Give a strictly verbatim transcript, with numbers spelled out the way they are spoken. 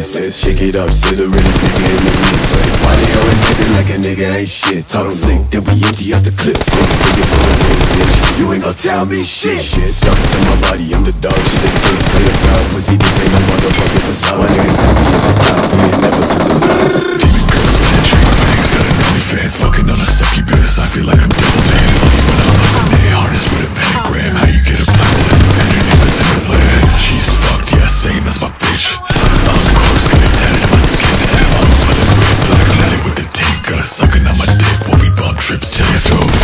this. Shake it up, sit her in a sticker in the mix. Why they always acting like a nigga ain't shit? Talk slick, then we empty out the clip. Six figures for a big bitch. You ain't gon' tell me shit. Stuck to my body, I'm the dog shit. They took to the crowd, pussy. This ain't no motherfucking facade. My niggas got me at the top, we ain't never to the rise. Demon girls, land chain fangs, got an OnlyFans, fucking on a succubus. I feel like I'm devil man, lucky when I'm like an A harness with a pentagram. How you get a Bible independent, it was in the plan. She's fucked, yeah, same, that's my bitch. I'm corpse, got it tatted in my skin. I'm pulling red, black, natty with the tape. Got a sucking on my dick while we bump trips. Telescope.